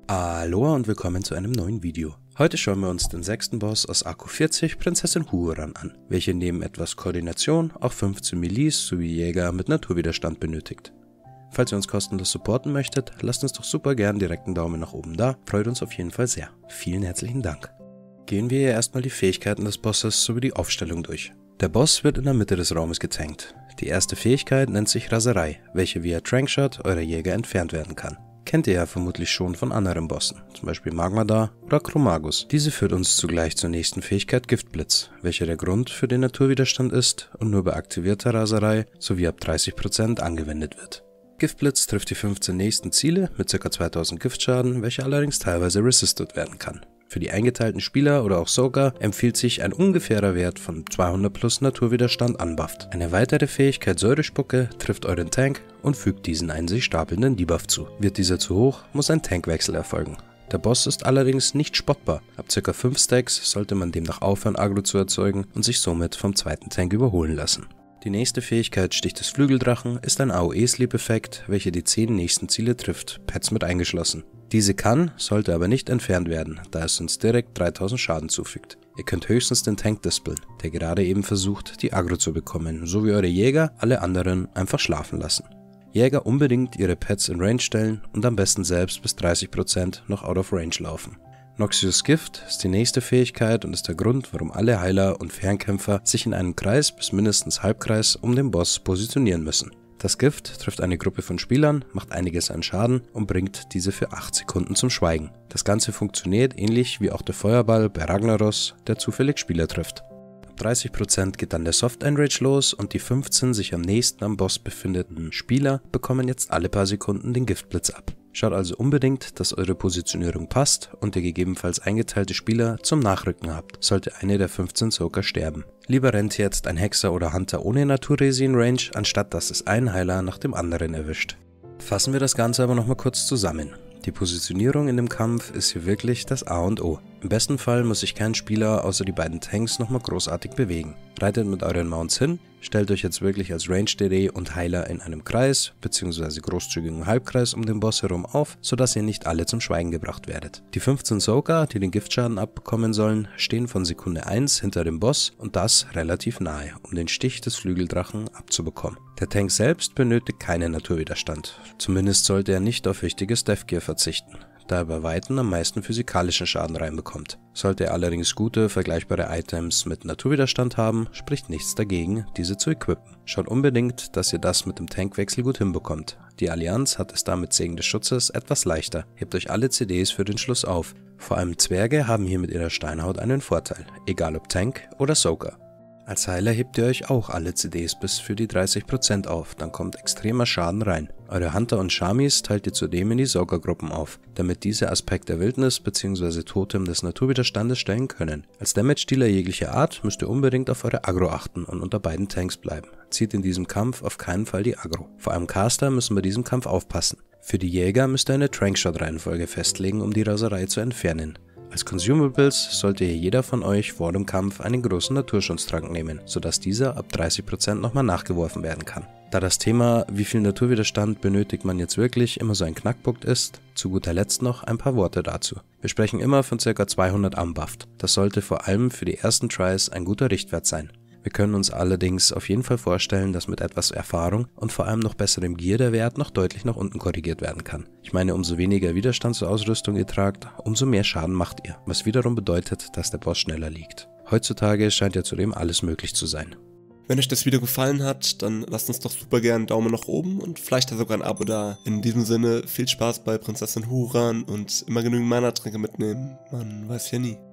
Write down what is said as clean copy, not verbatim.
Aloha und willkommen zu einem neuen Video. Heute schauen wir uns den 6. Boss aus Aku 40, Prinzessin Huran an, welche neben etwas Koordination auch 15 Melees sowie Jäger mit Naturwiderstand benötigt. Falls ihr uns kostenlos supporten möchtet, lasst uns doch super gern direkt einen Daumen nach oben da, freut uns auf jeden Fall sehr. Vielen herzlichen Dank. Gehen wir hier erstmal die Fähigkeiten des Bosses sowie die Aufstellung durch. Der Boss wird in der Mitte des Raumes getankt. Die erste Fähigkeit nennt sich Raserei, welche via Trankshot eurer Jäger entfernt werden kann. Kennt ihr ja vermutlich schon von anderen Bossen, zum Beispiel Magmadar oder Chromagus. Diese führt uns zugleich zur nächsten Fähigkeit Giftblitz, welcher der Grund für den Naturwiderstand ist und nur bei aktivierter Raserei sowie ab 30% angewendet wird. Giftblitz trifft die 15 nächsten Ziele mit ca. 2000 Giftschaden, welcher allerdings teilweise resistet werden kann. Für die eingeteilten Spieler oder auch Soaker empfiehlt sich ein ungefährer Wert von 200 plus Naturwiderstand unbufft. Eine weitere Fähigkeit Säurespucke trifft euren Tank und fügt diesen einen sich stapelnden Debuff zu. Wird dieser zu hoch, muss ein Tankwechsel erfolgen. Der Boss ist allerdings nicht spottbar. Ab ca. 5 Stacks sollte man demnach aufhören, Aggro zu erzeugen und sich somit vom zweiten Tank überholen lassen. Die nächste Fähigkeit Stich des Flügeldrachen ist ein AOE-Sleep-Effekt, welcher die 10 nächsten Ziele trifft, Pets mit eingeschlossen. Diese kann, sollte aber nicht entfernt werden, da es uns direkt 3000 Schaden zufügt. Ihr könnt höchstens den Tank dispeln, der gerade eben versucht, die Aggro zu bekommen, so wie eure Jäger alle anderen einfach schlafen lassen. Jäger unbedingt ihre Pets in Range stellen und am besten selbst bis 30% noch out of range laufen. Noxious Gift ist die nächste Fähigkeit und ist der Grund, warum alle Heiler und Fernkämpfer sich in einem Kreis bis mindestens Halbkreis um den Boss positionieren müssen. Das Gift trifft eine Gruppe von Spielern, macht einiges an Schaden und bringt diese für 8 Sekunden zum Schweigen. Das Ganze funktioniert ähnlich wie auch der Feuerball bei Ragnaros, der zufällig Spieler trifft. Ab 30% geht dann der Soft Enrage los und die 15 sich am nächsten am Boss befindenden Spieler bekommen jetzt alle paar Sekunden den Giftblitz ab. Schaut also unbedingt, dass eure Positionierung passt und ihr gegebenenfalls eingeteilte Spieler zum Nachrücken habt, sollte eine der 15 Soaker sterben. Lieber rennt jetzt ein Hexer oder Hunter ohne Naturresi in Range, anstatt dass es ein Heiler nach dem anderen erwischt. Fassen wir das Ganze aber nochmal kurz zusammen. Die Positionierung in dem Kampf ist hier wirklich das A und O. Im besten Fall muss sich kein Spieler außer die beiden Tanks nochmal großartig bewegen. Reitet mit euren Mounts hin, stellt euch jetzt wirklich als Range-DD und Heiler in einem Kreis bzw. großzügigen Halbkreis um den Boss herum auf, sodass ihr nicht alle zum Schweigen gebracht werdet. Die 15 Soaker, die den Giftschaden abbekommen sollen, stehen von Sekunde 1 hinter dem Boss und das relativ nahe, um den Stich des Flügeldrachen abzubekommen. Der Tank selbst benötigt keinen Naturwiderstand, zumindest sollte er nicht auf wichtiges Deathgear verzichten, da er bei Weitem am meisten physikalischen Schaden reinbekommt. Sollte er allerdings gute, vergleichbare Items mit Naturwiderstand haben, spricht nichts dagegen, diese zu equippen. Schaut unbedingt, dass ihr das mit dem Tankwechsel gut hinbekommt. Die Allianz hat es da mit Segen des Schutzes etwas leichter. Hebt euch alle CDs für den Schluss auf. Vor allem Zwerge haben hier mit ihrer Steinhaut einen Vorteil, egal ob Tank oder Soaker. Als Heiler hebt ihr euch auch alle CDs bis für die 30% auf, dann kommt extremer Schaden rein. Eure Hunter und Shamis teilt ihr zudem in die Soaker-Gruppen auf, damit diese Aspekt der Wildnis bzw. Totem des Naturwiderstandes stellen können. Als Damage-Dealer jeglicher Art müsst ihr unbedingt auf eure Aggro achten und unter beiden Tanks bleiben. Zieht in diesem Kampf auf keinen Fall die Aggro. Vor allem Caster müssen bei diesem Kampf aufpassen. Für die Jäger müsst ihr eine Trankshot-Reihenfolge festlegen, um die Raserei zu entfernen. Als Consumables sollte hier jeder von euch vor dem Kampf einen großen Naturschutztrank nehmen, sodass dieser ab 30% nochmal nachgeworfen werden kann. Da das Thema, wie viel Naturwiderstand benötigt man jetzt wirklich, immer so ein Knackpunkt ist, zu guter Letzt noch ein paar Worte dazu. Wir sprechen immer von ca. 200 unbufft. Das sollte vor allem für die ersten Tries ein guter Richtwert sein. Wir können uns allerdings auf jeden Fall vorstellen, dass mit etwas Erfahrung und vor allem noch besserem Gear der Wert noch deutlich nach unten korrigiert werden kann. Ich meine, umso weniger Widerstandsausrüstung ihr tragt, umso mehr Schaden macht ihr, was wiederum bedeutet, dass der Boss schneller liegt. Heutzutage scheint ja zudem alles möglich zu sein. Wenn euch das Video gefallen hat, dann lasst uns doch super gerne einen Daumen nach oben und vielleicht sogar ein Abo da. In diesem Sinne, viel Spaß bei Prinzessin Huran und immer genügend Mana-Tränke mitnehmen. Man weiß ja nie.